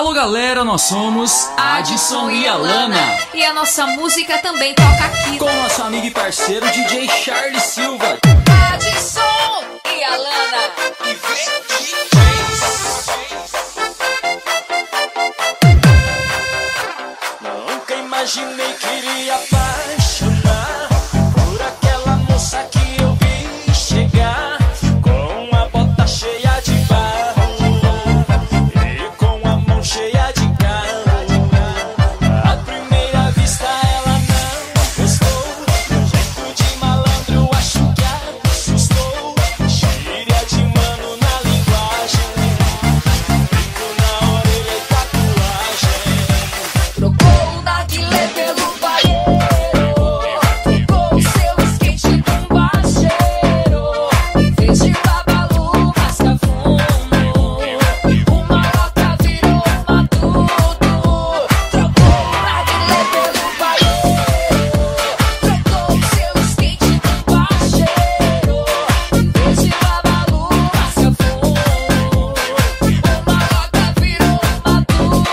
Alô galera, nós somos Adson e Alana. E a nossa música também toca aqui com nosso amigo e parceiro DJ Charles Silva. Adson e Alana. E vem Nunca imaginei que iria apaixonar por aquela moça que eu vi chegar com a bota cheia de barro e com a mão cheia de galo. À primeira vista ela não gostou, meu jeito de malandro acho que assustou. Gíria de mano na linguagem, brinco na orelha e tatuagem. Trocou o narguilé pelo paieiro, trocou o seu skate com baixeiro. Em vez de babalu, rasca fumo, o maloca virou matuto. Trocou o narguilé pelo paieiro, trocou o seu skate com baixeiro. Em vez de babalu, rasca fumo, o maloca virou matuto.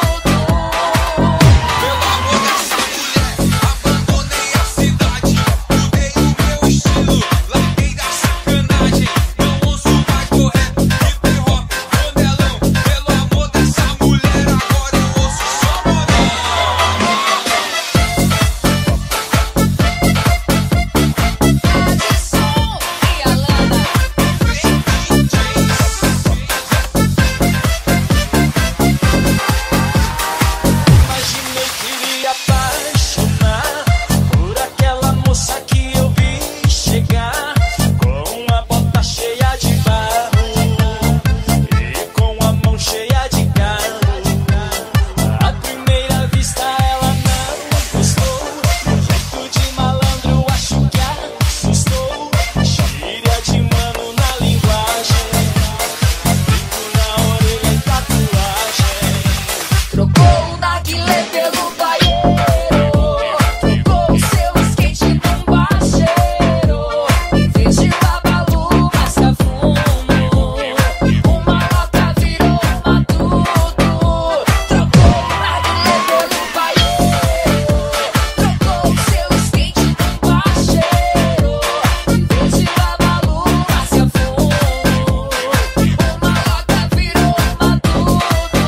Pelo amor dessa mulher, abandonei a cidade. Mudei o meu estilo, larguei da sacanagem. Não ouço mais correto, hip hop, modelão. Pelo amor dessa mulher, agora eu ouço só modão. Adson e Alana. Imaginei que iria apaixonar por aquela moça que eu vi chegar com a bota cheia de barro e com a mão cheia de galo. À primeira vista ela não gostou, meu jeito de malandro acho que assustou. Gíria de mano na linguagem, brinco na orelha e tatuagem. Trocou o narguilé pelo paieiro, trocou o seu skate com baixeiro. Em vez de babalu, rasca fumo, o maloca virou matuto. Trocou o narguilé pelo paieiro, trocou o seu skate com baixeiro. Em vez de babalu, rasca fumo, o maloca virou matuto.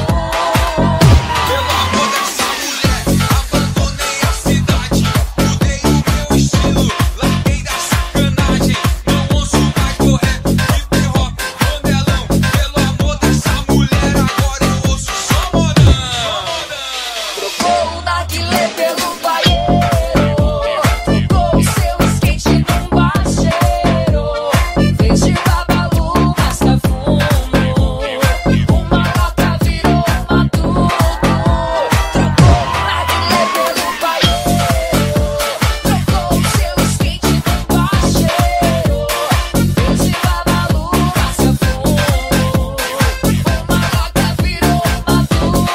Pelo amor dessa mulher, abandonei a cidade. Mudei o meu estilo, larguei da sacanagem. Não ouço mais correto, hip hop, modelão. Pelo amor dessa mulher, agora eu ouço só modão. Trocou o narguilé pelo paieiro, trocou o seu skate com baixeiro. Em vez de babalu, rasca fumo, o maloca virou matuto. Trocou o narguilé pelo paieiro, trocou o seu skate com baixeiro. Em vez de babalu, rasca fumo, o maloca virou matuto.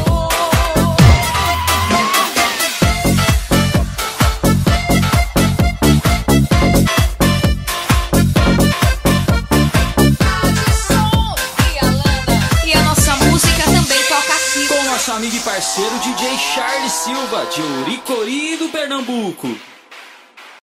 Adson e Alana. E a nossa música também toca aqui com nosso amigo e parceiro DJ Charles Silva, de Uricori do Pernambuco.